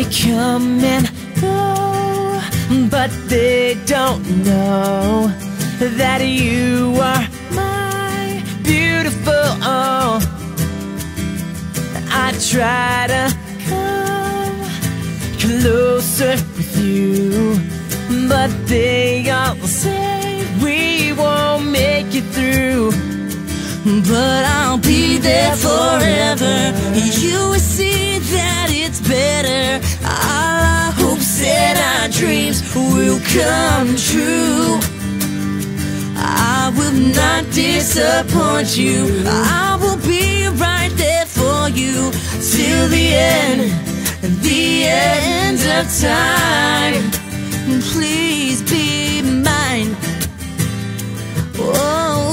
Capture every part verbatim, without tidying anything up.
come and go, but they don't know that you are my beautiful. Oh, I try to come closer with you, but they all say we won't make it through. But I'll be there forever. You will see that it's better. All our hopes and our dreams will come true. I will not disappoint you. I will be right there for you till the end, the end of time. Please be mine. Oh,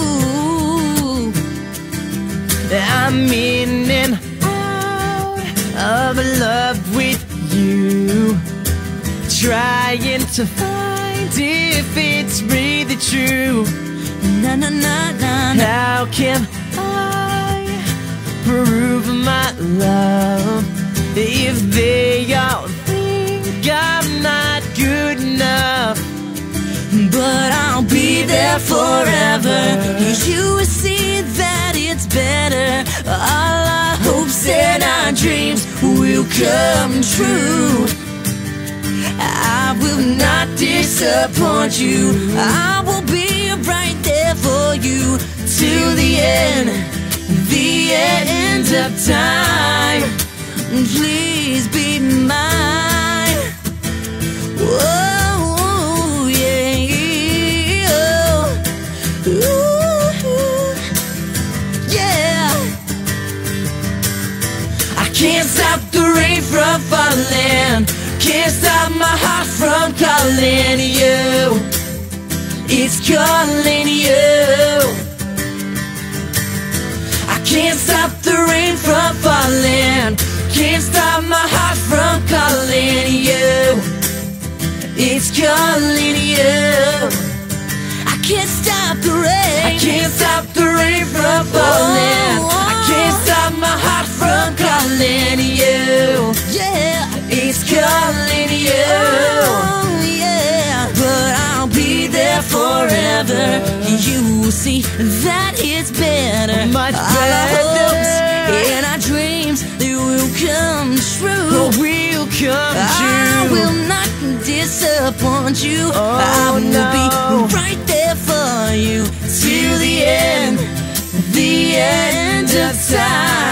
I'm in and out of love with you, trying to find if it's really true. Na na na na. How can I prove my love if they all think I'm not good enough? But I'll be there forever. You will see that it's better. All our hopes and our dreams will come true. I will not disappoint you. I will be right there for you till the end, the end of time. Please be mine. Whoa, yeah, oh, ooh, yeah. I can't stop the rain from falling, can't stop my heart from calling you. It's calling you. I can't stop the rain from falling, can't stop my heart from calling you. It's calling you. I can't stop the rain, I can't stop the rain from falling. Oh, oh. I can't stop my heart from calling you. Yeah, it's calling you. Oh, yeah. But I'll be there forever. You will see that it's better. Much better. All our hopes and our dreams, they will come true. Oh, will come true. I will not disappoint you. Oh, I will no. be right there for you till the end, the end of time.